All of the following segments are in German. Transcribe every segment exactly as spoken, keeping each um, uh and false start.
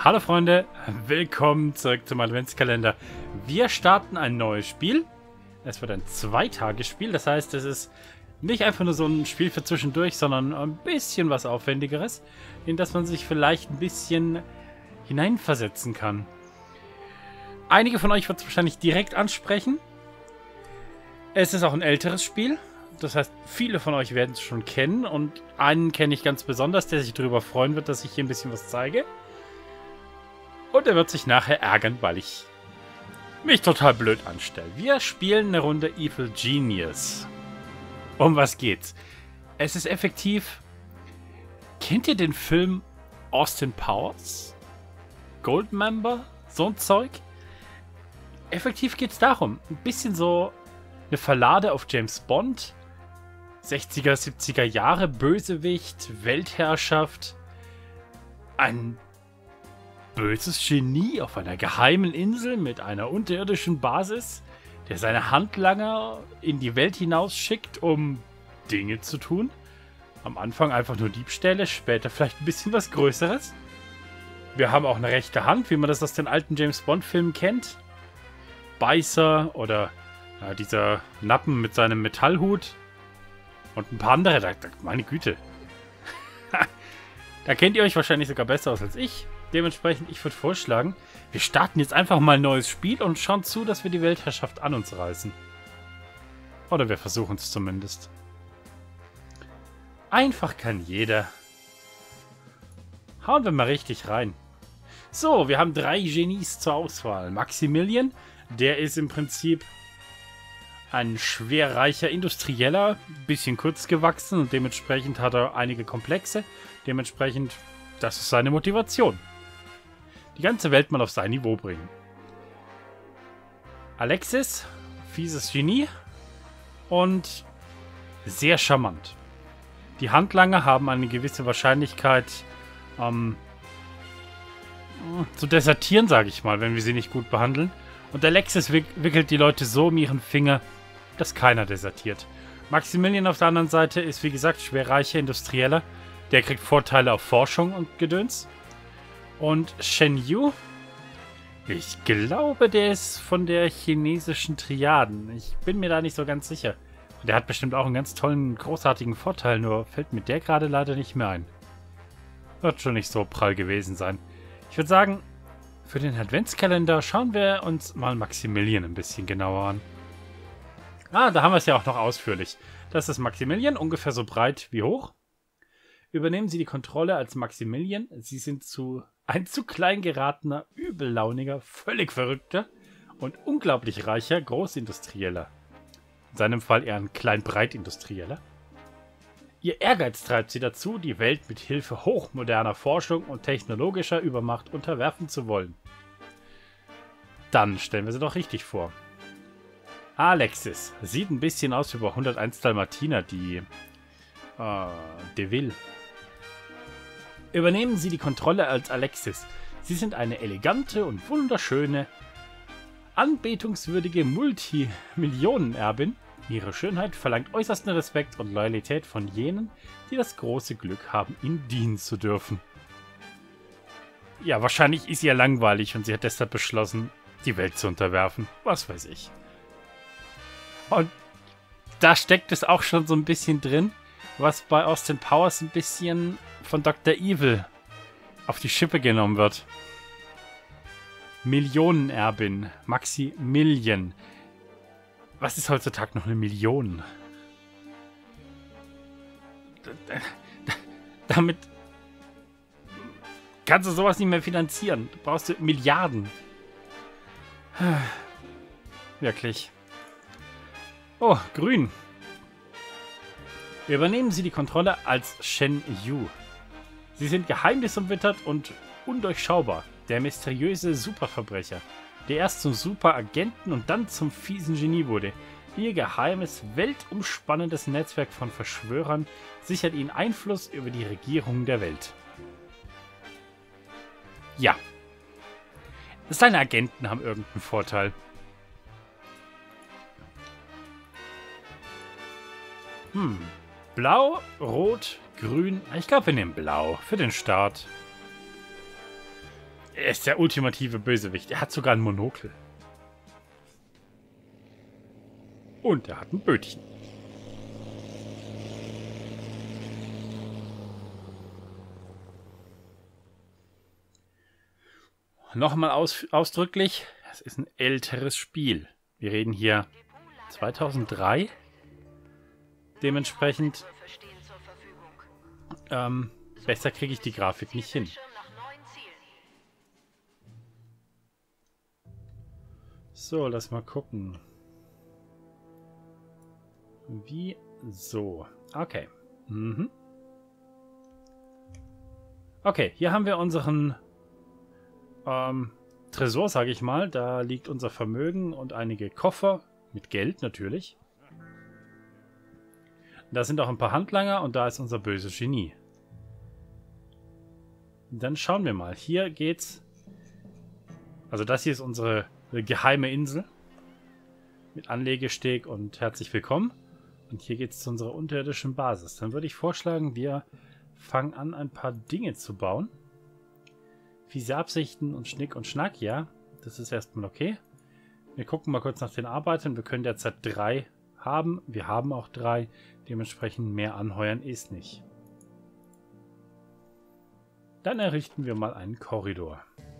Hallo Freunde, willkommen zurück zum Adventskalender. Wir starten ein neues Spiel. Es wird ein Zweitagesspiel, das heißt, es ist nicht einfach nur so ein Spiel für zwischendurch, sondern ein bisschen was Aufwendigeres, in das man sich vielleicht ein bisschen hineinversetzen kann. Einige von euch wird es wahrscheinlich direkt ansprechen. Es ist auch ein älteres Spiel, das heißt, viele von euch werden es schon kennen und einen kenne ich ganz besonders, der sich darüber freuen wird, dass ich hier ein bisschen was zeige. Und er wird sich nachher ärgern, weil ich mich total blöd anstelle. Wir spielen eine Runde Evil Genius. Um was geht's? Es ist effektiv... Kennt ihr den Film Austin Powers? Goldmember? So ein Zeug? Effektiv geht's darum. Ein bisschen so eine Verlade auf James Bond. sechziger, siebziger Jahre, Bösewicht, Weltherrschaft. Ein böses Genie auf einer geheimen Insel mit einer unterirdischen Basis, der seine Handlanger in die Welt hinaus schickt, um Dinge zu tun. Am Anfang einfach nur Diebstähle, später vielleicht ein bisschen was Größeres. Wir haben auch eine rechte Hand, wie man das aus den alten James-Bond-Filmen kennt. Beißer oder ja, dieser Nappen mit seinem Metallhut. Und ein paar andere, da, da, meine Güte. Da kennt ihr euch wahrscheinlich sogar besser aus als ich. Dementsprechend, ich würde vorschlagen, wir starten jetzt einfach mal ein neues Spiel und schauen zu, dass wir die Weltherrschaft an uns reißen. Oder wir versuchen es zumindest. Einfach kann jeder. Hauen wir mal richtig rein. So, wir haben drei Genies zur Auswahl. Maximilian, der ist im Prinzip ein schwerreicher Industrieller, bisschen kurz gewachsen und dementsprechend hat er einige Komplexe. Dementsprechend, das ist seine Motivation. Die ganze Welt mal auf sein Niveau bringen. Alexis, fieses Genie und sehr charmant. Die Handlanger haben eine gewisse Wahrscheinlichkeit ähm, zu desertieren, sage ich mal, wenn wir sie nicht gut behandeln. Und Alexis wick wickelt die Leute so um ihren Finger, dass keiner desertiert. Maximilian auf der anderen Seite ist, wie gesagt, schwerreicher Industrieller. Der kriegt Vorteile auf Forschung und Gedöns. Und Shen Yu, ich glaube, der ist von der chinesischen Triaden. Ich bin mir da nicht so ganz sicher. Der hat bestimmt auch einen ganz tollen, großartigen Vorteil, nur fällt mir der gerade leider nicht mehr ein. Wird schon nicht so prall gewesen sein. Ich würde sagen, für den Adventskalender schauen wir uns mal Maximilian ein bisschen genauer an. Ah, da haben wir es ja auch noch ausführlich. Das ist Maximilian, ungefähr so breit wie hoch. Übernehmen Sie die Kontrolle als Maximilian. Sie sind zu ein zu klein geratener, übellauniger, völlig verrückter und unglaublich reicher Großindustrieller. In seinem Fall eher ein Klein-Breit-Industrieller. Ihr Ehrgeiz treibt sie dazu, die Welt mit Hilfe hochmoderner Forschung und technologischer Übermacht unterwerfen zu wollen. Dann stellen wir sie doch richtig vor. Alexis. Sieht ein bisschen aus wie bei hunderteins Dalmatiner, die äh, Deville. Übernehmen Sie die Kontrolle als Alexis. Sie sind eine elegante und wunderschöne, anbetungswürdige Multimillionenerbin. Ihre Schönheit verlangt äußersten Respekt und Loyalität von jenen, die das große Glück haben, Ihnen dienen zu dürfen. Ja, wahrscheinlich ist ihr langweilig und sie hat deshalb beschlossen, die Welt zu unterwerfen. Was weiß ich. Und da steckt es auch schon so ein bisschen drin, was bei Austin Powers ein bisschen von Doktor Evil auf die Schippe genommen wird. Millionenerbin. Maximilian. Was ist heutzutage noch eine Million? Damit kannst du sowas nicht mehr finanzieren. Du brauchst du Milliarden. Wirklich. Oh, grün. Übernehmen Sie die Kontrolle als Shen Yu. Sie sind geheimnisumwittert und undurchschaubar. Der mysteriöse Superverbrecher, der erst zum Superagenten und dann zum fiesen Genie wurde. Ihr geheimes, weltumspannendes Netzwerk von Verschwörern sichert ihnen Einfluss über die Regierung der Welt. Ja. Seine Agenten haben irgendeinen Vorteil. Hm. Blau, Rot, Grün. Ich glaube, wir nehmen Blau für den Start. Er ist der ultimative Bösewicht. Er hat sogar ein Monokel. Und er hat ein Bötchen. Nochmal aus, ausdrücklich, es ist ein älteres Spiel. Wir reden hier zweitausenddrei. Dementsprechend ähm, besser kriege ich die Grafik nicht hin. So, lass mal gucken. Wie so. Okay. Mhm. Okay, hier haben wir unseren ähm, Tresor, sage ich mal. Da liegt unser Vermögen und einige Koffer mit Geld natürlich. Da sind auch ein paar Handlanger und da ist unser böses Genie. Dann schauen wir mal. Hier geht's. Also das hier ist unsere geheime Insel. Mit Anlegesteg und herzlich willkommen. Und hier geht es zu unserer unterirdischen Basis. Dann würde ich vorschlagen, wir fangen an, ein paar Dinge zu bauen. Fiese Absichten und Schnick und Schnack, ja. Das ist erstmal okay. Wir gucken mal kurz nach den Arbeitern. Wir können derzeit drei haben. Wir haben auch drei. Dementsprechend mehr anheuern ist nicht. Dann errichten wir mal einen Korridor.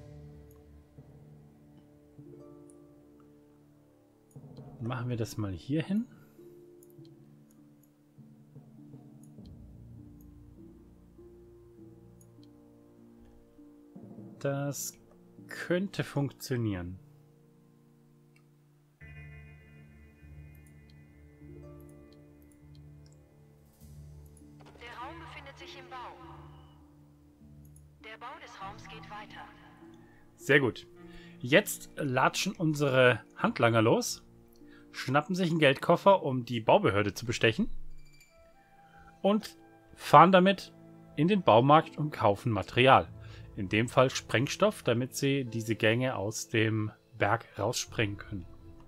Machen wir das mal hier hin. Das könnte funktionieren. Der Raum befindet sich im Bau. Der Bau des Raums geht weiter. Sehr gut. Jetzt latschen unsere Handlanger los, schnappen sich einen Geldkoffer, um die Baubehörde zu bestechen und fahren damit in den Baumarkt und kaufen Material. In dem Fall Sprengstoff, damit sie diese Gänge aus dem Berg raussprengen können.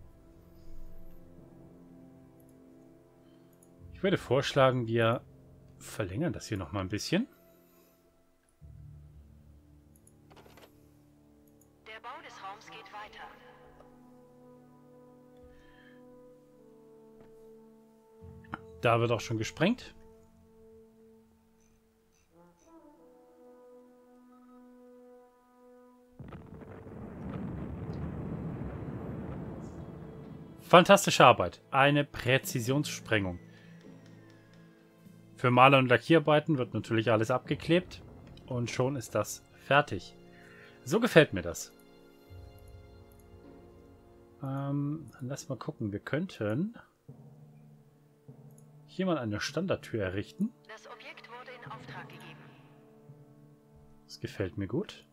Ich würde vorschlagen, wir verlängern das hier nochmal ein bisschen. Der Bau des Raums geht weiter. Da wird auch schon gesprengt. Fantastische Arbeit. Eine Präzisionssprengung. Für Maler- und Lackierarbeiten wird natürlich alles abgeklebt. Und schon ist das fertig. So gefällt mir das. Ähm, lass mal gucken. Wir könnten hier mal eine Standardtür errichten. Das Objekt wurde in Auftrag gegeben. Das gefällt mir gut.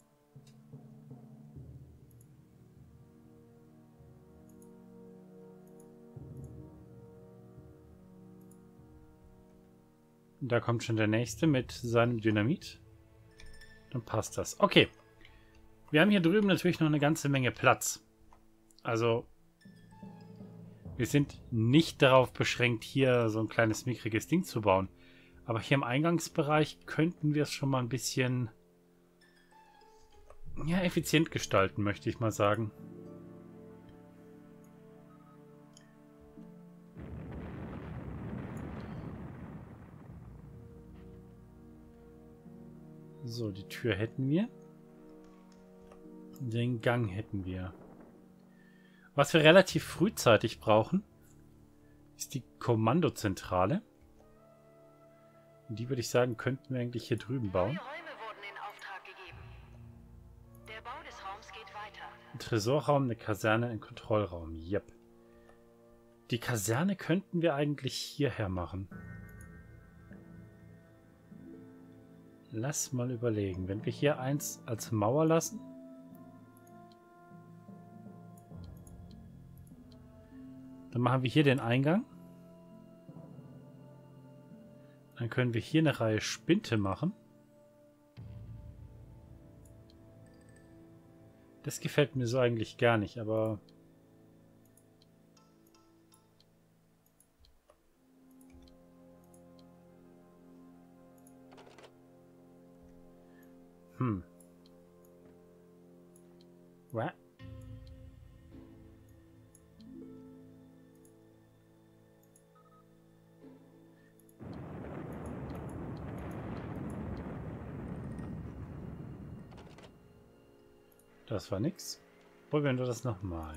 Da kommt schon der nächste mit seinem Dynamit. Dann passt das. Okay. Wir haben hier drüben natürlich noch eine ganze Menge Platz. Also, wir sind nicht darauf beschränkt, hier so ein kleines mickriges Ding zu bauen. Aber hier im Eingangsbereich könnten wir es schon mal ein bisschen ja, effizient gestalten, möchte ich mal sagen. So, die Tür hätten wir. Den Gang hätten wir. Was wir relativ frühzeitig brauchen, ist die Kommandozentrale. Und die würde ich sagen, könnten wir eigentlich hier drüben bauen. Neue Räume wurden in Auftrag gegeben. Der Bau des Raums geht weiter. Ein Tresorraum, eine Kaserne, ein Kontrollraum. Yep. Die Kaserne könnten wir eigentlich hierher machen. Lass mal überlegen. Wenn wir hier eins als Mauer lassen. Dann machen wir hier den Eingang. Dann können wir hier eine Reihe Spinte machen. Das gefällt mir so eigentlich gar nicht, aber... Hm. What? Das war nix. Probieren wir das nochmal.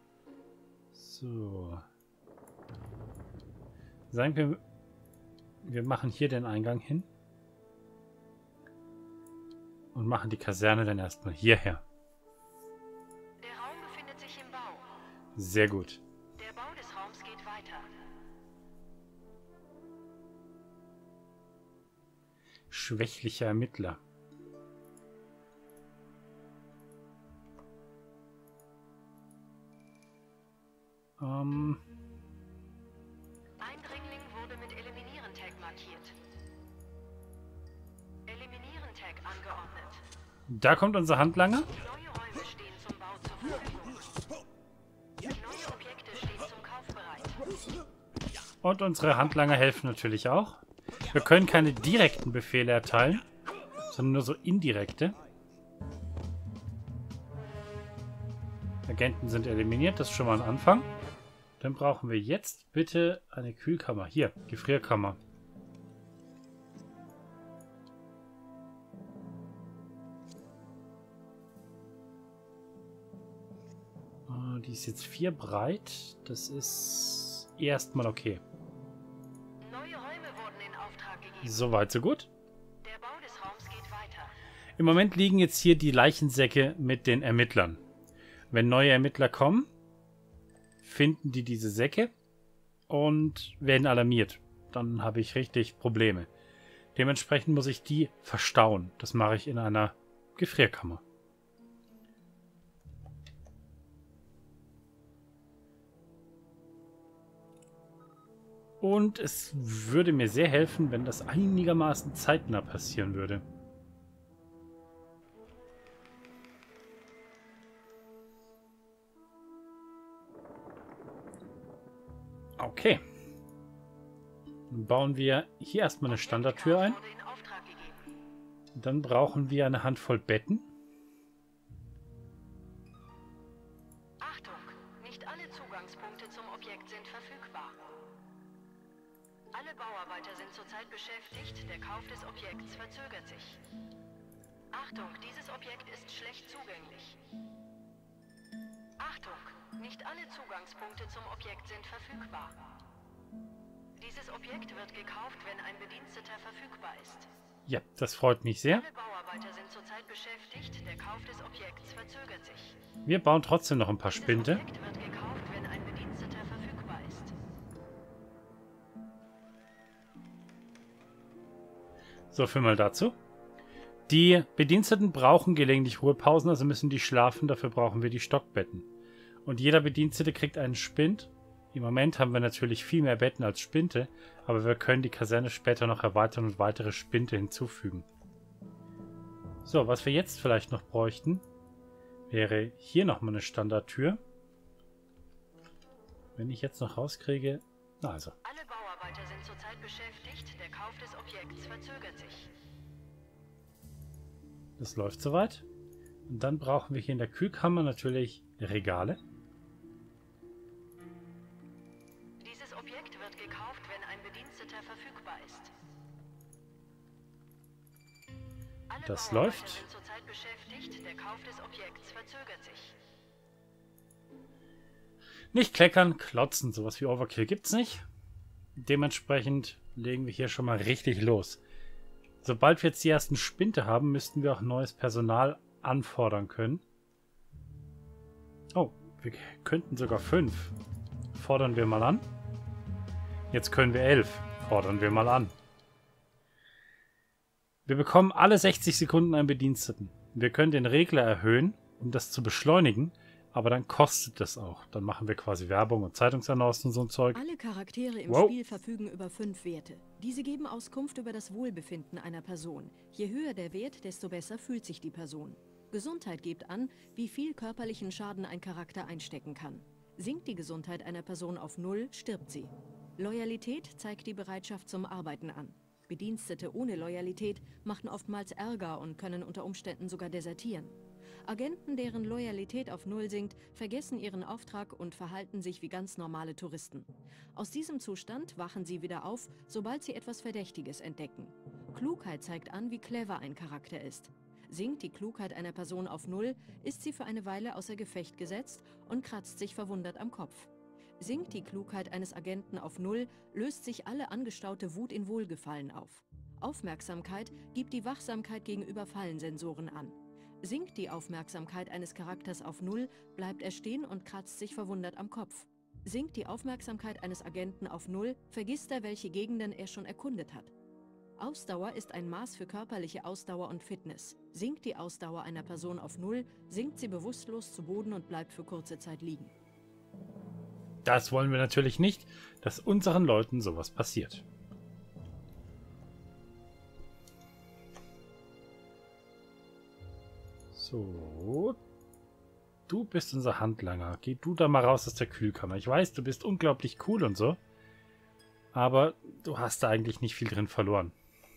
So. Sagen wir, wir machen hier den Eingang hin. Und machen die Kaserne dann erstmal hierher. Der Raum befindet sich im Bau. Sehr gut. Der Bau des Raums geht weiter. Schwächlicher Ermittler. Ähm... Eindringling wurde mit Eliminieren-Tag markiert. Eliminieren-Tag angeordnet. Da kommt unser Handlanger. Neue Räume stehen zum Bau zur Verfügung. Neue Objekte stehen zum Kauf bereit. Und unsere Handlanger helfen natürlich auch. Wir können keine direkten Befehle erteilen, sondern nur so indirekte. Agenten sind eliminiert, das ist schon mal ein Anfang. Dann brauchen wir jetzt bitte eine Kühlkammer. Hier, Gefrierkammer. Oh, die ist jetzt vier breit. Das ist erstmal okay. Neue Räume wurden in Auftrag gegeben. Soweit, so gut. Der Bau des Raums geht weiter. Im Moment liegen jetzt hier die Leichensäcke mit den Ermittlern. Wenn neue Ermittler kommen, finden die diese Säcke und werden alarmiert. Dann habe ich richtig Probleme. Dementsprechend muss ich die verstauen. Das mache ich in einer Gefrierkammer. Und es würde mir sehr helfen, wenn das einigermaßen zeitnah passieren würde. Okay. Dann bauen wir hier erstmal eine Standardtür ein. Wurde in Auftrag gegeben. Dann brauchen wir eine Handvoll Betten. Achtung! Nicht alle Zugangspunkte zum Objekt sind verfügbar. Alle Bauarbeiter sind zurzeit beschäftigt. Der Kauf des Objekts verzögert sich. Achtung! Dieses Objekt ist schlecht zugänglich. Achtung! Nicht alle Zugangspunkte zum Objekt sind verfügbar. Dieses Objekt wird gekauft, wenn ein Bediensteter verfügbar ist. Ja, das freut mich sehr. Alle Bauarbeiter sind zurzeit beschäftigt. Der Kauf des Objekts verzögert sich. Wir bauen trotzdem noch ein paar Dieses Spinte. Objekt wird gekauft, wenn ein Bediensteter verfügbar ist. So viel mal dazu. Die Bediensteten brauchen gelegentlich Ruhepausen, also müssen die schlafen. Dafür brauchen wir die Stockbetten. Und jeder Bedienstete kriegt einen Spind. Im Moment haben wir natürlich viel mehr Betten als Spinte, aber wir können die Kaserne später noch erweitern und weitere Spinte hinzufügen. So, was wir jetzt vielleicht noch bräuchten, wäre hier nochmal eine Standardtür. Wenn ich jetzt noch rauskriege... Na also. Alle Bauarbeiter sind zurzeit beschäftigt. Der Kauf des Objekts verzögert sich. Das läuft soweit. Und dann brauchen wir hier in der Kühlkammer natürlich Regale. Dieses Objekt wird gekauft, wenn ein Bediensteter verfügbar ist. Alle Das Bauarbeiter läuft. sind zurzeit beschäftigt. Der Kauf des Objekts verzögert sich. Nicht kleckern, klotzen, sowas wie Overkill gibt's nicht. Dementsprechend legen wir hier schon mal richtig los. Sobald wir jetzt die ersten Spinte haben, müssten wir auch neues Personal anfordern können. Oh, wir könnten sogar fünf. Fordern wir mal an. Jetzt können wir elf. Fordern wir mal an. Wir bekommen alle sechzig Sekunden einen Bediensteten. Wir können den Regler erhöhen, um das zu beschleunigen, aber dann kostet das auch. Dann machen wir quasi Werbung und Zeitungsannoncen und so ein Zeug. Alle Charaktere im Wow. Spiel verfügen über fünf Werte. Diese geben Auskunft über das Wohlbefinden einer Person. Je höher der Wert, desto besser fühlt sich die Person. Gesundheit gibt an, wie viel körperlichen Schaden ein Charakter einstecken kann. Sinkt die Gesundheit einer Person auf null, stirbt sie. Loyalität zeigt die Bereitschaft zum Arbeiten an. Bedienstete ohne Loyalität machen oftmals Ärger und können unter Umständen sogar desertieren. Agenten, deren Loyalität auf Null sinkt, vergessen ihren Auftrag und verhalten sich wie ganz normale Touristen. Aus diesem Zustand wachen sie wieder auf, sobald sie etwas Verdächtiges entdecken. Klugheit zeigt an, wie clever ein Charakter ist. Sinkt die Klugheit einer Person auf Null, ist sie für eine Weile außer Gefecht gesetzt und kratzt sich verwundert am Kopf. Sinkt die Klugheit eines Agenten auf Null, löst sich alle angestaute Wut in Wohlgefallen auf. Aufmerksamkeit gibt die Wachsamkeit gegenüber Fallensensoren an. Sinkt die Aufmerksamkeit eines Charakters auf Null, bleibt er stehen und kratzt sich verwundert am Kopf. Sinkt die Aufmerksamkeit eines Agenten auf Null, vergisst er, welche Gegenden er schon erkundet hat. Ausdauer ist ein Maß für körperliche Ausdauer und Fitness. Sinkt die Ausdauer einer Person auf Null, sinkt sie bewusstlos zu Boden und bleibt für kurze Zeit liegen. Das wollen wir natürlich nicht, dass unseren Leuten sowas passiert. So. Du bist unser Handlanger. Geh du da mal raus aus der Kühlkammer. Ich weiß, du bist unglaublich cool und so. Aber du hast da eigentlich nicht viel drin verloren.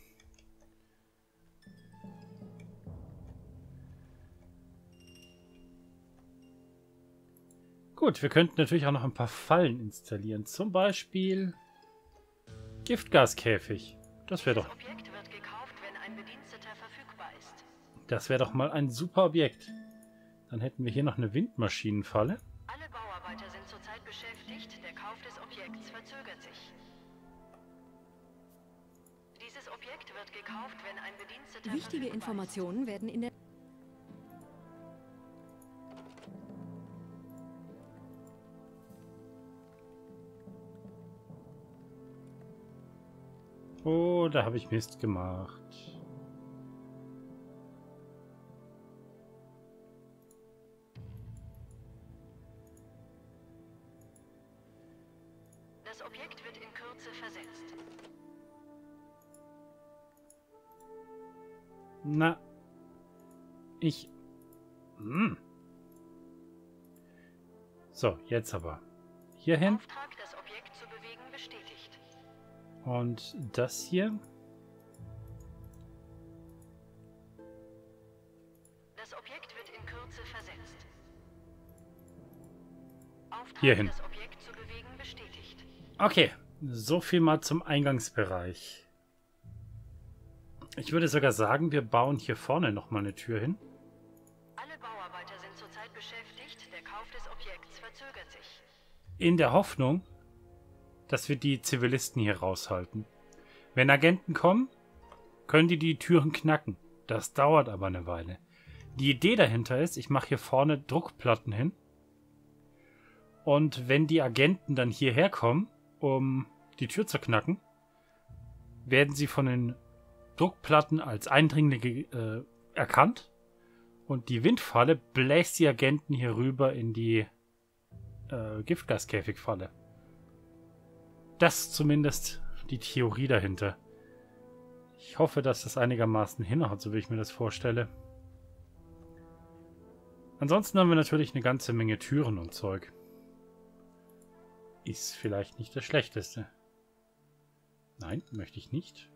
Gut, wir könnten natürlich auch noch ein paar Fallen installieren. Zum Beispiel Giftgaskäfig. Das wäre doch... Das Objekt wird gekauft, wenn ein Bediensteter verfügbar ist. Das wäre doch mal ein super Objekt. Dann hätten wir hier noch eine Windmaschinenfalle. Alle Bauarbeiter sind zurzeit beschäftigt. Der Kauf des Objekts verzögert sich. Dieses Objekt wird gekauft, wenn ein Bediensteter Wichtige verfügbar Informationen werden in der... Oh, da habe ich Mist gemacht. ist. Das Objekt wird in Kürze versetzt. Na. Ich... Hm. So, jetzt aber. Hierhin. Auftrag, das Objekt zu bewegen, bestätigt. Und das hier. Das Objekt wird in Kürze versetzt. Auftrag, Hierhin. das Objekt zu bewegen, bestätigt. Okay, so viel mal zum Eingangsbereich. Ich würde sogar sagen, wir bauen hier vorne nochmal eine Tür hin. Alle Bauarbeiter sind zurzeit beschäftigt. Der Kauf des Objekts verzögert sich. In der Hoffnung, dass wir die Zivilisten hier raushalten. Wenn Agenten kommen, können die die Türen knacken. Das dauert aber eine Weile. Die Idee dahinter ist, ich mache hier vorne Druckplatten hin. Und wenn die Agenten dann hierher kommen, um die Tür zu knacken, werden sie von den Druckplatten als Eindringlinge äh, erkannt. Und die Windfalle bläst die Agenten hier rüber in die äh, Giftgaskäfigfalle. Das ist zumindest die Theorie dahinter. Ich hoffe, dass das einigermaßen hinhaut, so wie ich mir das vorstelle. Ansonsten haben wir natürlich eine ganze Menge Türen und Zeug. Ist vielleicht nicht das Schlechteste. Nein, möchte ich nicht.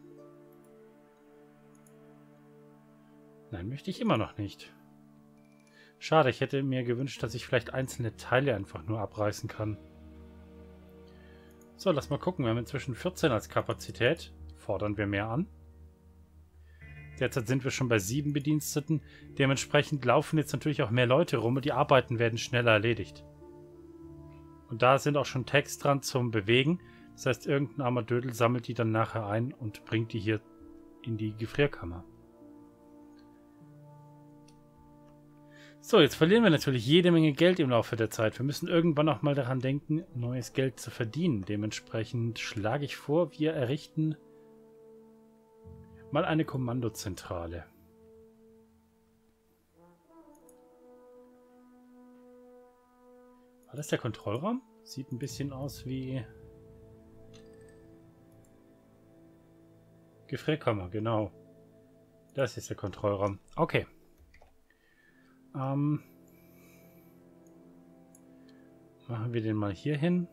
Nein, möchte ich immer noch nicht. Schade, ich hätte mir gewünscht, dass ich vielleicht einzelne Teile einfach nur abreißen kann. So, lass mal gucken. Wir haben inzwischen vierzehn als Kapazität. Fordern wir mehr an. Derzeit sind wir schon bei sieben Bediensteten. Dementsprechend laufen jetzt natürlich auch mehr Leute rum und die Arbeiten werden schneller erledigt. Und da sind auch schon Tags dran zum Bewegen. Das heißt, irgendein armer Dödel sammelt die dann nachher ein und bringt die hier in die Gefrierkammer. So, jetzt verlieren wir natürlich jede Menge Geld im Laufe der Zeit. Wir müssen irgendwann auch mal daran denken, neues Geld zu verdienen. Dementsprechend schlage ich vor, wir errichten mal eine Kommandozentrale. War das der Kontrollraum? Sieht ein bisschen aus wie Gefrierkammer, genau. Das ist der Kontrollraum. Okay. Ähm, machen wir den mal hier hin.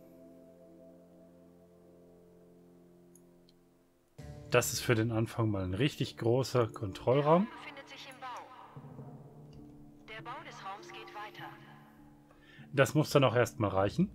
Das ist für den Anfang mal ein richtig großer Kontrollraum. Befindet sich im Bau. Der Bau des Raums geht weiter. Das muss dann auch erstmal reichen.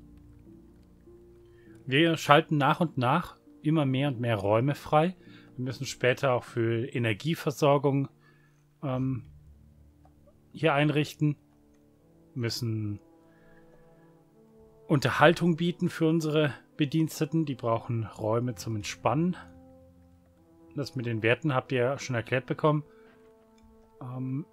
Wir schalten nach und nach immer mehr und mehr Räume frei. Wir müssen später auch für Energieversorgung ähm, hier einrichten. Müssen Unterhaltung bieten für unsere Bediensteten. Die brauchen Räume zum Entspannen. Das mit den Werten habt ihr ja schon erklärt bekommen. Ähm,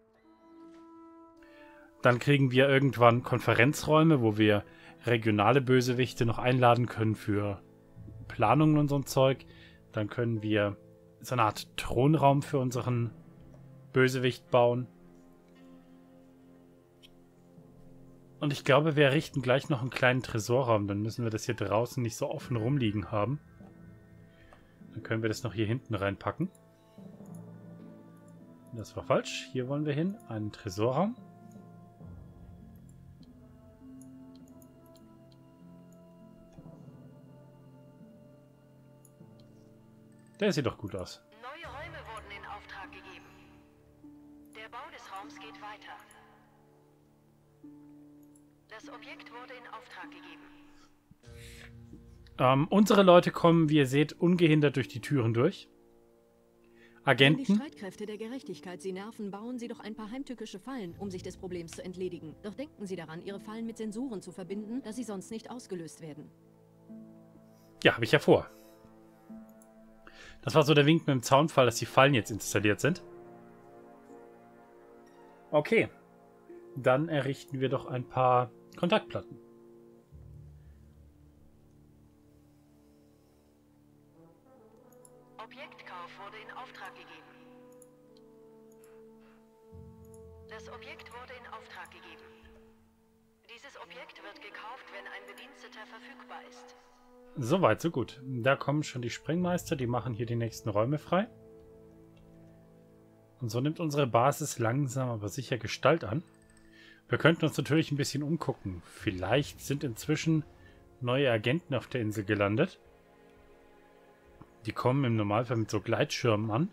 Dann kriegen wir irgendwann Konferenzräume, wo wir regionale Bösewichte noch einladen können für Planungen und so ein Zeug. Dann können wir so eine Art Thronraum für unseren Bösewicht bauen. Und ich glaube, wir errichten gleich noch einen kleinen Tresorraum. Dann müssen wir das hier draußen nicht so offen rumliegen haben. Dann können wir das noch hier hinten reinpacken. Das war falsch. Hier wollen wir hin. Einen Tresorraum. Der sieht doch gut aus. Neue Räume wurden in Auftrag gegeben. Der Bau des Raums geht weiter. Das Objekt wurde in Auftrag gegeben. Ähm, unsere Leute kommen, wie ihr seht, ungehindert durch die Türen durch. Wenn die Agenten. Streitkräfte der Gerechtigkeit Sie nerven, bauen Sie doch ein paar heimtückische Fallen, um sich des Problems zu entledigen. Doch denken Sie daran, Ihre Fallen mit Sensoren zu verbinden, da sie sonst nicht ausgelöst werden. Ja, habe ich ja vor. Das war so der Wink mit dem Zaunfall, dass die Fallen jetzt installiert sind. Okay. Dann errichten wir doch ein paar Kontaktplatten. Objektkauf wurde in Auftrag gegeben. Das Objekt wurde in Auftrag gegeben. Dieses Objekt wird gekauft, wenn ein Bediensteter verfügbar ist. Soweit, so gut. Da kommen schon die Sprengmeister, die machen hier die nächsten Räume frei. Und so nimmt unsere Basis langsam aber sicher Gestalt an. Wir könnten uns natürlich ein bisschen umgucken. Vielleicht sind inzwischen neue Agenten auf der Insel gelandet. Die kommen im Normalfall mit so Gleitschirmen an.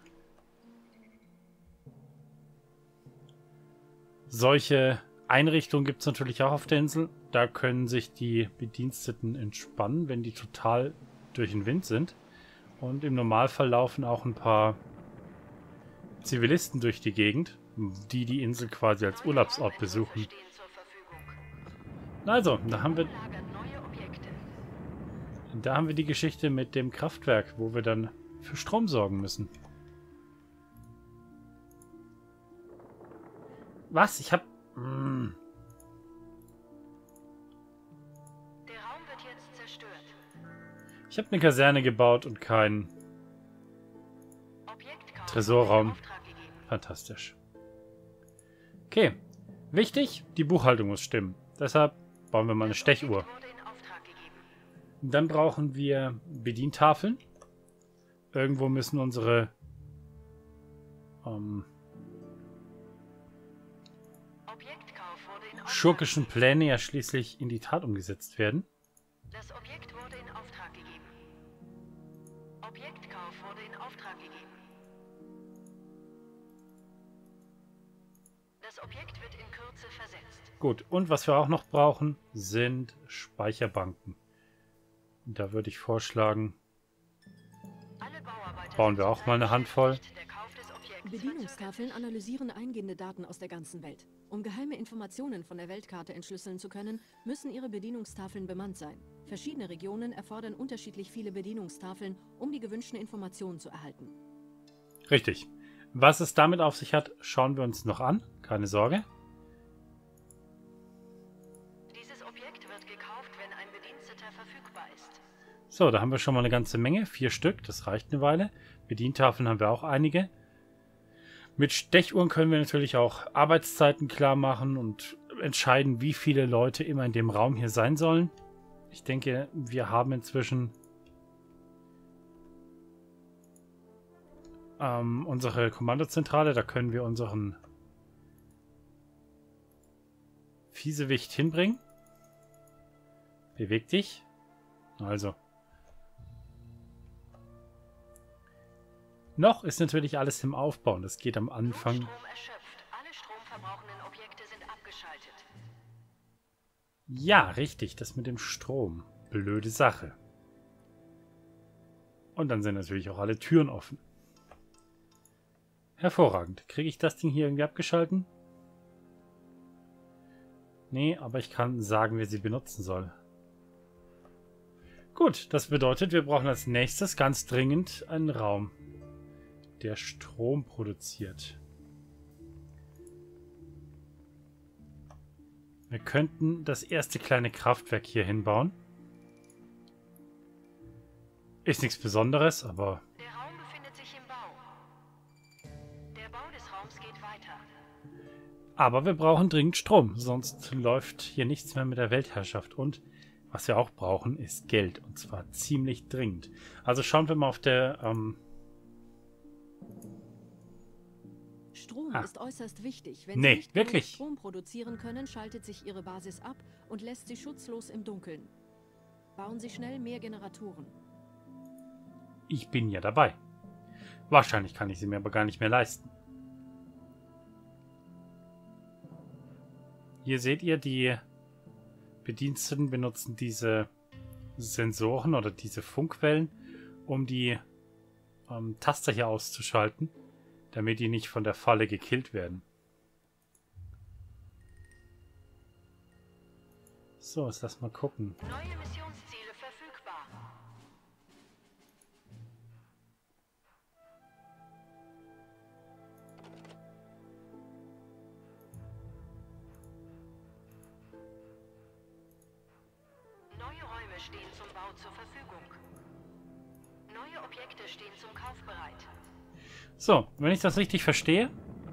Solche Einrichtungen gibt es natürlich auch auf der Insel. Da können sich die Bediensteten entspannen, wenn die total durch den Wind sind. Und im Normalfall laufen auch ein paar Zivilisten durch die Gegend, die die Insel quasi als Urlaubsort besuchen. Also, da haben wir, da haben wir die Geschichte mit dem Kraftwerk, wo wir dann für Strom sorgen müssen. Was? Ich hab... Mh. Der Raum wird jetzt zerstört. Ich habe eine Kaserne gebaut und keinen Objektkauf Tresorraum. wurde in Auftrag gegeben. Fantastisch. Okay. Wichtig, die Buchhaltung muss stimmen. Deshalb bauen wir mal eine Stechuhr. Objekt wurde in Auftrag gegeben. Dann brauchen wir Bedientafeln. Irgendwo müssen unsere ähm, Objektkauf wurde in Auftrag schurkischen Pläne ja schließlich in die Tat umgesetzt werden. Das Objekt wurde in Auftrag gegeben. Objektkauf wurde in Auftrag gegeben. Das Objekt wird in Kürze versetzt. Gut, und was wir auch noch brauchen, sind Speicherbanken. Da würde ich vorschlagen, Alle Bauarbeiter bauen sind wir auch mal eine Handvoll. beschäftigt. Der Kauf des Objekts Bedienungstafeln analysieren eingehende Daten aus der ganzen Welt. Um geheime Informationen von der Weltkarte entschlüsseln zu können, müssen ihre Bedienungstafeln bemannt sein. Verschiedene Regionen erfordern unterschiedlich viele Bedienungstafeln, um die gewünschten Informationen zu erhalten. Richtig. Was es damit auf sich hat, schauen wir uns noch an. Keine Sorge. Dieses Objekt wird gekauft, wenn ein Bediensteter verfügbar ist. So, da haben wir schon mal eine ganze Menge. Vier Stück, das reicht eine Weile. Bedientafeln haben wir auch einige. Mit Stechuhren können wir natürlich auch Arbeitszeiten klar machen und entscheiden, wie viele Leute immer in dem Raum hier sein sollen. Ich denke, wir haben inzwischen ähm, unsere Kommandozentrale. Da können wir unseren Fiesewicht hinbringen. Beweg dich. Also. Noch ist natürlich alles im Aufbau. Das geht am Anfang. Strom erschöpft. Alle Stromverbraucher verbrauchenden Objekte sind abgeschaltet. Ja, richtig, das mit dem Strom. Blöde Sache. Und dann sind natürlich auch alle Türen offen. Hervorragend. Kriege ich das Ding hier irgendwie abgeschalten? Nee, aber ich kann sagen, wer sie benutzen soll. Gut, das bedeutet, wir brauchen als nächstes ganz dringend einen Raum, der Strom produziert. Wir könnten das erste kleine Kraftwerk hier hinbauen. Ist nichts Besonderes, aber... Der Raum befindet sich im Bau. Der Bau des Raums geht weiter. Aber wir brauchen dringend Strom, sonst läuft hier nichts mehr mit der Weltherrschaft. Und was wir auch brauchen, ist Geld. Und zwar ziemlich dringend. Also schauen wir mal auf der... Ähm Strom ah. ist äußerst wichtig. Wenn Nee, Sie nicht genug wirklich. Strom produzieren können, schaltet sich Ihre Basis ab und lässt Sie schutzlos im Dunkeln. Bauen Sie schnell mehr Generatoren. Ich bin ja dabei. Wahrscheinlich kann ich sie mir aber gar nicht mehr leisten. Hier seht ihr, die Bediensteten benutzen diese Sensoren oder diese Funkwellen, um die ähm, Taster hier auszuschalten, damit die nicht von der Falle gekillt werden. So, jetzt lass mal gucken. Neue Missionsziele verfügbar. Neue Räume stehen zum Bau zur Verfügung. Neue Objekte stehen zum Kauf bereit. So, wenn ich das richtig verstehe,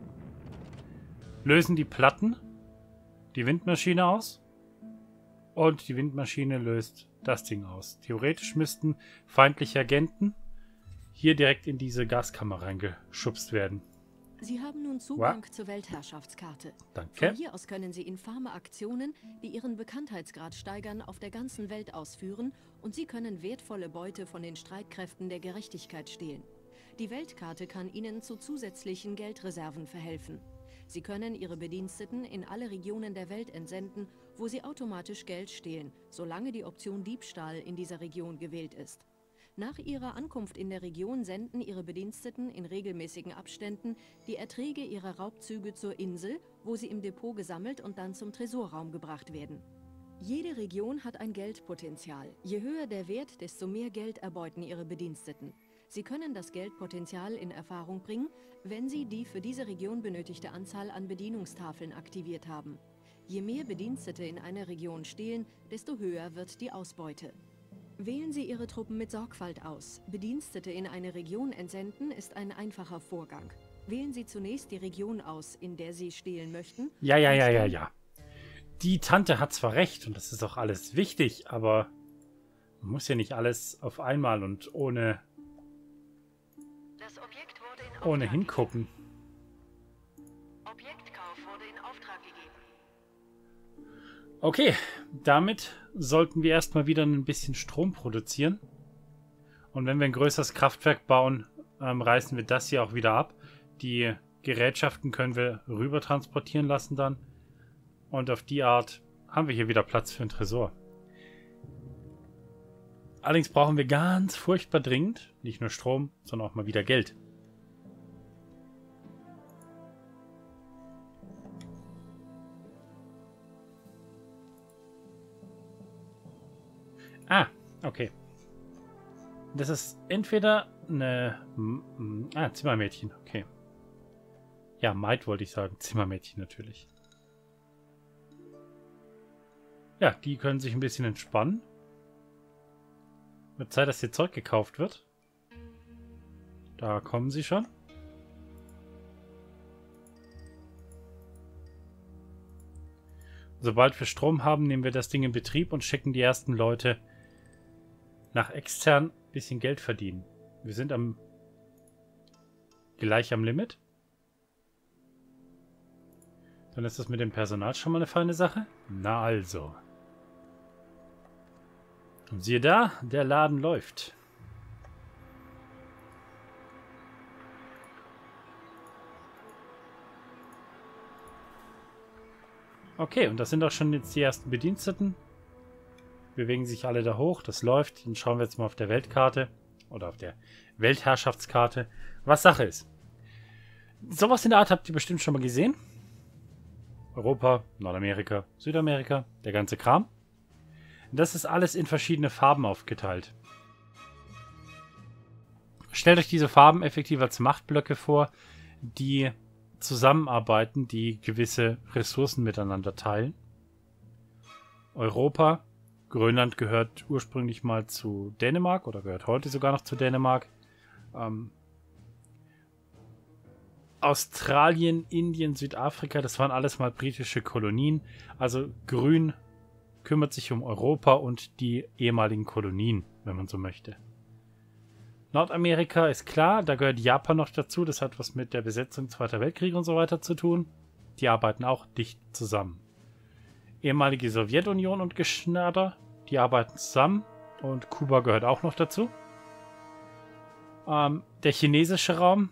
lösen die Platten die Windmaschine aus und die Windmaschine löst das Ding aus. Theoretisch müssten feindliche Agenten hier direkt in diese Gaskammer reingeschubst werden. Sie haben nun Zugang Wow. zur Weltherrschaftskarte. Danke. Von hier aus können Sie infame Aktionen, die Ihren Bekanntheitsgrad steigern, auf der ganzen Welt ausführen und Sie können wertvolle Beute von den Streitkräften der Gerechtigkeit stehlen. Die Weltkarte kann Ihnen zu zusätzlichen Geldreserven verhelfen. Sie können Ihre Bediensteten in alle Regionen der Welt entsenden, wo sie automatisch Geld stehlen, solange die Option Diebstahl in dieser Region gewählt ist. Nach ihrer Ankunft in der Region senden ihre Bediensteten in regelmäßigen Abständen die Erträge ihrer Raubzüge zur Insel, wo sie im Depot gesammelt und dann zum Tresorraum gebracht werden. Jede Region hat ein Geldpotenzial. Je höher der Wert, desto mehr Geld erbeuten ihre Bediensteten. Sie können das Geldpotenzial in Erfahrung bringen, wenn sie die für diese Region benötigte Anzahl an Bedienungstafeln aktiviert haben. Je mehr Bedienstete in einer Region stehlen, desto höher wird die Ausbeute. Wählen Sie Ihre Truppen mit Sorgfalt aus. Bedienstete in eine Region entsenden ist ein einfacher Vorgang. Wählen Sie zunächst die Region aus, in der Sie stehlen möchten. Ja, ja, ja, ja, ja. Die Tante hat zwar recht und das ist auch alles wichtig, aber man muss ja nicht alles auf einmal und ohne, Das Objekt wurde in ohne Auftrag hingucken. gegeben. Objektkauf wurde in Auftrag gegeben. Okay, damit sollten wir erstmal wieder ein bisschen Strom produzieren. Und wenn wir ein größeres Kraftwerk bauen, ähm, reißen wir das hier auch wieder ab. Die Gerätschaften können wir rüber transportieren lassen dann. Und auf die Art haben wir hier wieder Platz für einen Tresor. Allerdings brauchen wir ganz furchtbar dringend nicht nur Strom, sondern auch mal wieder Geld. Ah, okay. Das ist entweder eine... Ah, Zimmermädchen, okay. Ja, Maid wollte ich sagen. Zimmermädchen natürlich. Ja, die können sich ein bisschen entspannen. Wird Zeit, dass ihr Zeug gekauft wird. Da kommen sie schon. Sobald wir Strom haben, nehmen wir das Ding in Betrieb und schicken die ersten Leute nach extern ein bisschen Geld verdienen. Wir sind am gleich am Limit. Dann ist das mit dem Personal schon mal eine feine Sache. Na also. Und siehe da, der Laden läuft. Okay, und das sind auch schon jetzt die ersten Bediensteten. Bewegen sich alle da hoch, das läuft. Dann schauen wir jetzt mal auf der Weltkarte oder auf der Weltherrschaftskarte, was Sache ist. Sowas in der Art habt ihr bestimmt schon mal gesehen. Europa, Nordamerika, Südamerika, der ganze Kram. Das ist alles in verschiedene Farben aufgeteilt. Stellt euch diese Farben effektiv als Machtblöcke vor, die zusammenarbeiten, die gewisse Ressourcen miteinander teilen. Europa, Grönland gehört ursprünglich mal zu Dänemark oder gehört heute sogar noch zu Dänemark. Ähm, Australien, Indien, Südafrika, das waren alles mal britische Kolonien. Also Grün kümmert sich um Europa und die ehemaligen Kolonien, wenn man so möchte. Nordamerika ist klar, da gehört Japan noch dazu. Das hat was mit der Besetzung Zweiter Weltkrieg und so weiter zu tun. Die arbeiten auch dicht zusammen. Ehemalige Sowjetunion und Geschnatter, die arbeiten zusammen. Und Kuba gehört auch noch dazu. Ähm, der chinesische Raum,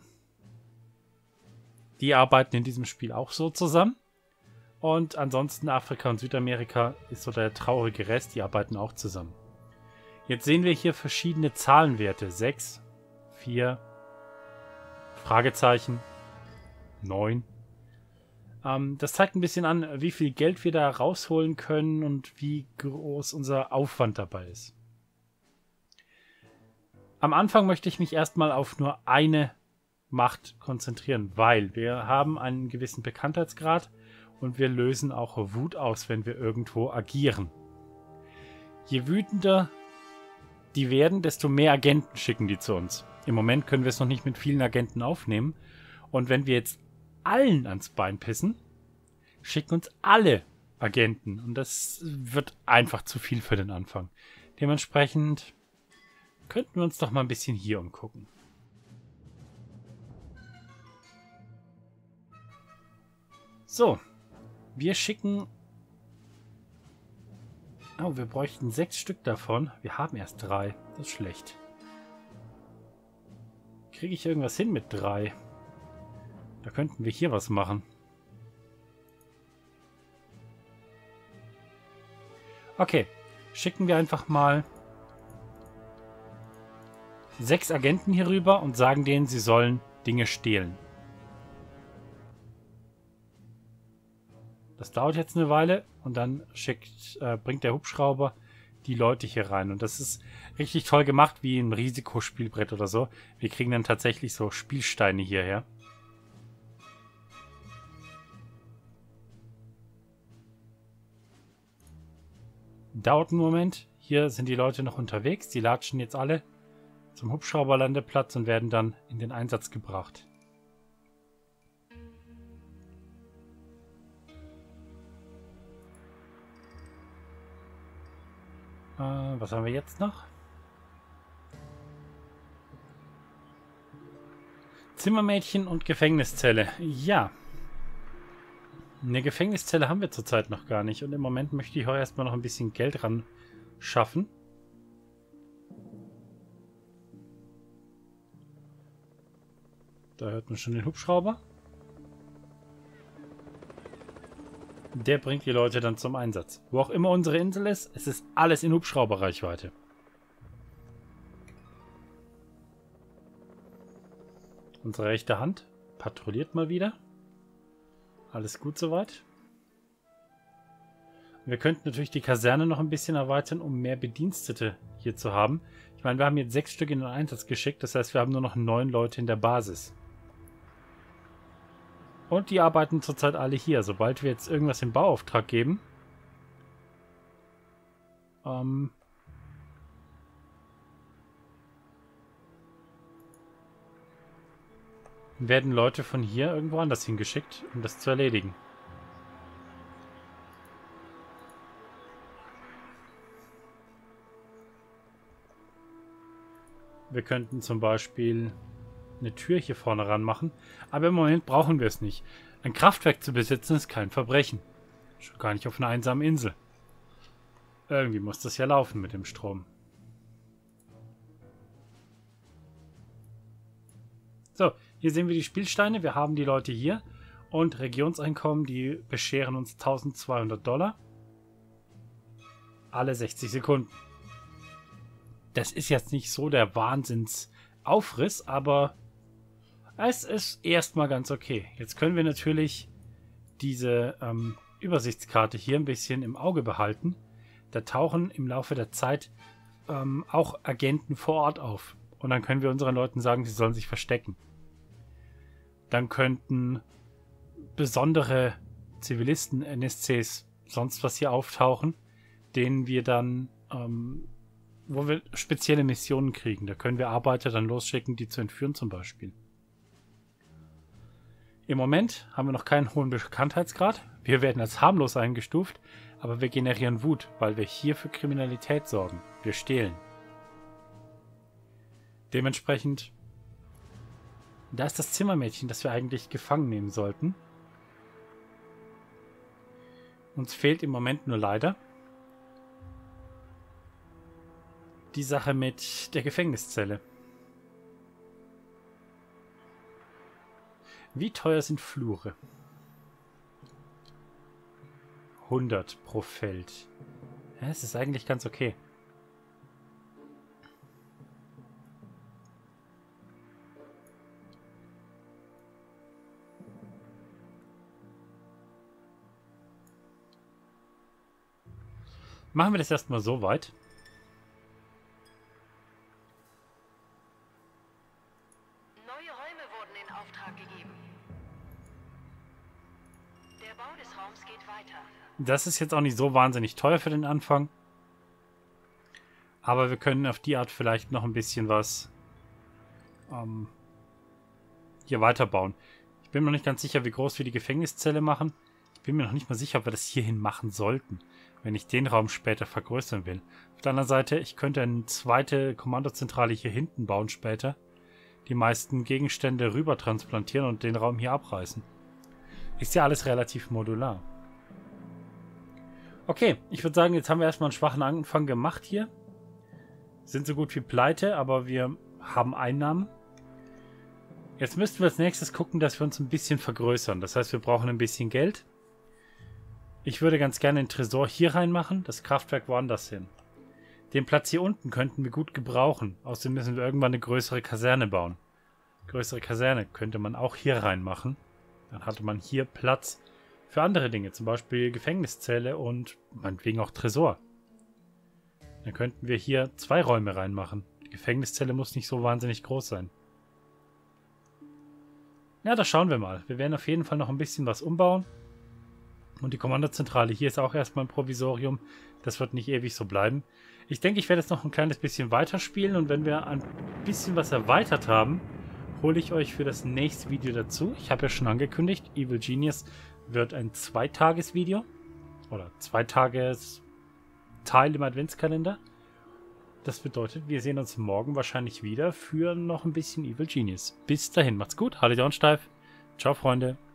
die arbeiten in diesem Spiel auch so zusammen. Und ansonsten Afrika und Südamerika ist so der traurige Rest, die arbeiten auch zusammen. Jetzt sehen wir hier verschiedene Zahlenwerte. sechs, vier, Fragezeichen, neun. Ähm, das zeigt ein bisschen an, wie viel Geld wir da rausholen können und wie groß unser Aufwand dabei ist. Am Anfang möchte ich mich erstmal auf nur eine Macht konzentrieren, weil wir haben einen gewissen Bekanntheitsgrad und wir lösen auch Wut aus, wenn wir irgendwo agieren. Je wütender die werden, desto mehr Agenten schicken die zu uns. Im Moment können wir es noch nicht mit vielen Agenten aufnehmen. Und wenn wir jetzt allen ans Bein pissen, schicken uns alle Agenten. Und das wird einfach zu viel für den Anfang. Dementsprechend könnten wir uns doch mal ein bisschen hier umgucken. So, wir schicken... Oh, wir bräuchten sechs Stück davon. Wir haben erst drei. Das ist schlecht. Kriege ich irgendwas hin mit drei? Da könnten wir hier was machen. Okay, schicken wir einfach mal sechs Agenten hier rüber und sagen denen, sie sollen Dinge stehlen. Das dauert jetzt eine Weile und dann schickt, äh, bringt der Hubschrauber die Leute hier rein. Und das ist richtig toll gemacht, wie ein Risikospielbrett oder so. Wir kriegen dann tatsächlich so Spielsteine hierher. Dauert einen Moment. Hier sind die Leute noch unterwegs. Die latschen jetzt alle zum Hubschrauberlandeplatz und werden dann in den Einsatz gebracht. Was haben wir jetzt noch? Zimmermädchen und Gefängniszelle. Ja. Eine Gefängniszelle haben wir zurzeit noch gar nicht. Und im Moment möchte ich auch erstmal noch ein bisschen Geld ran schaffen. Da hört man schon den Hubschrauber. Der bringt die Leute dann zum Einsatz. Wo auch immer unsere Insel ist, es ist alles in Hubschrauberreichweite. Unsere rechte Hand patrouilliert mal wieder. Alles gut soweit. Wir könnten natürlich die Kaserne noch ein bisschen erweitern, um mehr Bedienstete hier zu haben. Ich meine, wir haben jetzt sechs Stück in den Einsatz geschickt. Das heißt, wir haben nur noch neun Leute in der Basis. Und die arbeiten zurzeit alle hier. Sobald wir jetzt irgendwas im Bauauftrag geben, ähm, werden Leute von hier irgendwo anders hingeschickt, um das zu erledigen. Wir könnten zum Beispiel eine Tür hier vorne ran machen, aber im Moment brauchen wir es nicht. Ein Kraftwerk zu besitzen ist kein Verbrechen. Schon gar nicht auf einer einsamen Insel. Irgendwie muss das ja laufen mit dem Strom. So, hier sehen wir die Spielsteine. Wir haben die Leute hier. Und Regionseinkommen, die bescheren uns eintausendzweihundert Dollar. Alle sechzig Sekunden. Das ist jetzt nicht so der Wahnsinnsaufriss, aber es ist erstmal ganz okay. Jetzt können wir natürlich diese ähm, Übersichtskarte hier ein bisschen im Auge behalten. Da tauchen im Laufe der Zeit ähm, auch Agenten vor Ort auf. Und dann können wir unseren Leuten sagen, sie sollen sich verstecken. Dann könnten besondere Zivilisten, N S Cs, sonst was hier auftauchen, denen wir dann, ähm, wo wir spezielle Missionen kriegen. Da können wir Arbeiter dann losschicken, die zu entführen zum Beispiel. Im Moment haben wir noch keinen hohen Bekanntheitsgrad. Wir werden als harmlos eingestuft, aber wir generieren Wut, weil wir hier für Kriminalität sorgen. Wir stehlen. Dementsprechend, da ist das Zimmermädchen, das wir eigentlich gefangen nehmen sollten. Uns fehlt im Moment nur leider die Sache mit der Gefängniszelle. Wie teuer sind Flure? hundert pro Feld. Ja, es ist eigentlich ganz okay. Machen wir das erstmal so weit. Neue Räume wurden in Auftrag gegeben. Der Bau des Raums geht weiter. Das ist jetzt auch nicht so wahnsinnig teuer für den Anfang. Aber wir können auf die Art vielleicht noch ein bisschen was ähm, hier weiterbauen. Ich bin mir noch nicht ganz sicher, wie groß wir die Gefängniszelle machen. Ich bin mir noch nicht mal sicher, ob wir das hierhin machen sollten, wenn ich den Raum später vergrößern will. Auf der anderen Seite, ich könnte eine zweite Kommandozentrale hier hinten bauen später. Die meisten Gegenstände rüber transplantieren und den Raum hier abreißen. Ist ja alles relativ modular. Okay, ich würde sagen, jetzt haben wir erstmal einen schwachen Anfang gemacht hier. Sind so gut wie pleite, aber wir haben Einnahmen. Jetzt müssten wir als nächstes gucken, dass wir uns ein bisschen vergrößern. Das heißt, wir brauchen ein bisschen Geld. Ich würde ganz gerne den Tresor hier reinmachen, das Kraftwerk woanders hin. Den Platz hier unten könnten wir gut gebrauchen. Außerdem müssen wir irgendwann eine größere Kaserne bauen. Größere Kaserne könnte man auch hier reinmachen. Dann hatte man hier Platz für andere Dinge, zum Beispiel Gefängniszelle und meinetwegen auch Tresor. Dann könnten wir hier zwei Räume reinmachen. Die Gefängniszelle muss nicht so wahnsinnig groß sein. Ja, das schauen wir mal. Wir werden auf jeden Fall noch ein bisschen was umbauen. Und die Kommandozentrale hier ist auch erstmal ein Provisorium. Das wird nicht ewig so bleiben. Ich denke, ich werde jetzt noch ein kleines bisschen weiterspielen. Und wenn wir ein bisschen was erweitert haben, hole ich euch für das nächste Video dazu. Ich habe ja schon angekündigt, Evil Genius wird ein Zweitages-Video. Oder Zweitages-Teil im Adventskalender. Das bedeutet, wir sehen uns morgen wahrscheinlich wieder für noch ein bisschen Evil Genius. Bis dahin, macht's gut, haltet die Ohren steif. Ciao, Freunde.